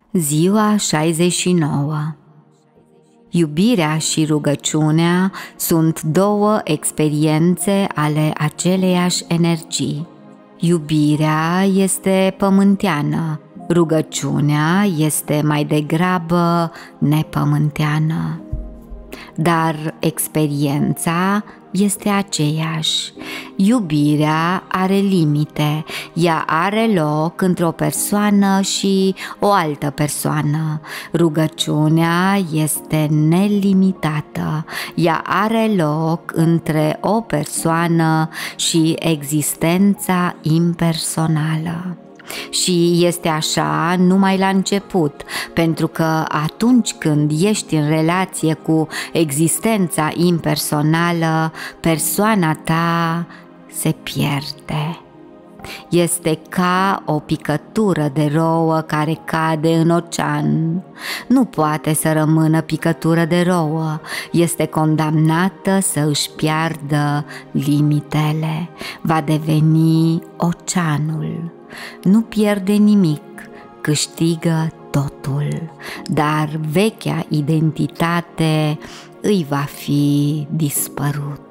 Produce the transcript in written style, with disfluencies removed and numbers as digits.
Ziua 69. Iubirea și rugăciunea sunt două experiențe ale aceleiași energii. Iubirea este pământeană, rugăciunea este mai degrabă nepământeană. Dar experiența este aceeași. Iubirea are limite, ea are loc între o persoană și o altă persoană. Rugăciunea este nelimitată, ea are loc între o persoană și existența impersonală. Și este așa numai la început, pentru că atunci când ești în relație cu existența impersonală, persoana ta se pierde. Este ca o picătură de rouă care cade în ocean. Nu poate să rămână picătură de rouă, este condamnată să își piardă limitele, va deveni oceanul. Nu pierde nimic, câștigă totul, dar vechea identitate îi va fi dispărut.